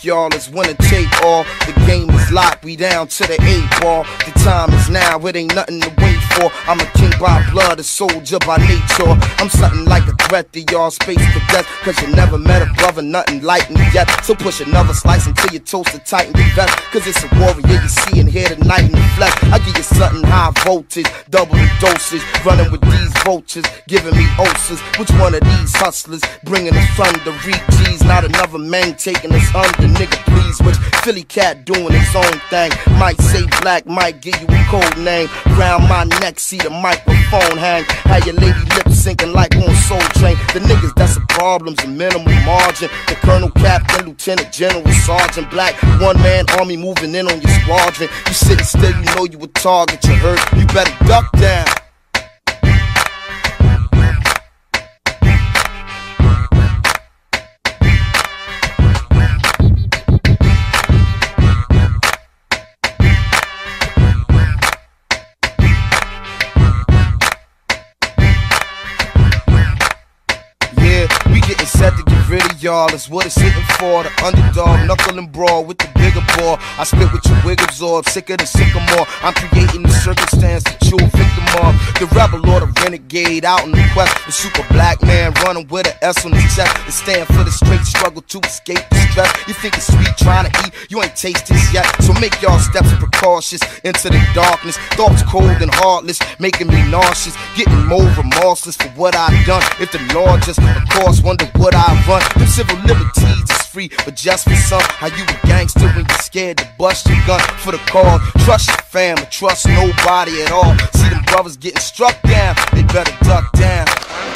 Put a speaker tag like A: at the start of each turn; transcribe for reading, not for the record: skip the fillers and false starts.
A: y'all, it's winner take all. The game is locked, we down to the 8-ball. The time is now, it ain't nothing to wait for. I'm a king by blood, a soldier by nature. I'm something like a threat to y'all, space to death. Cause you never met a brother, nothing like me yet. So push another slice until your toast are tight in your vest. Cause it's a warrior you see and hear tonight in the flesh. I give you something high voltage, double the dosage. Running with these vultures, giving me ulcers. Which one of these hustlers bringing us thunder? Read G's, not another man taking us under. Nigga please, which Philly cat doing his own thing. Might say black, might give you a code name. Round my neck, see the microphone hang. How your lady lip syncing like on Soul Train. The niggas that's a problem's a minimal margin. The colonel, captain, lieutenant, general, sergeant, black. One man army moving in on your squadron. You sitting still, you know you a target, you hurt. You better duck down. Getting set to get rid of y'all, that's what it's hitting for. The underdog, knuckle and brawl with the bigger ball. I spit with your wig absorbed, sicker than sycamore. I'm creating the circumstance that you're a victim of. The rebel or the renegade out in the quest. The super black man running with an S on his chest. To stand for the straight struggle to escape the stress. You think it's sweet trying to eat, you ain't taste this yet. So make y'all steps precautious into the darkness. Thoughts cold and heartless, making me nauseous. Getting more remorseless for what I've done. If the Lord just, of course, wonder what I run. Them civil liberties is free, but just for some. How you a gangster when you're scared to bust your gun for the cause. Trust your family, trust nobody at all. See them brothers getting struck down, they better duck down.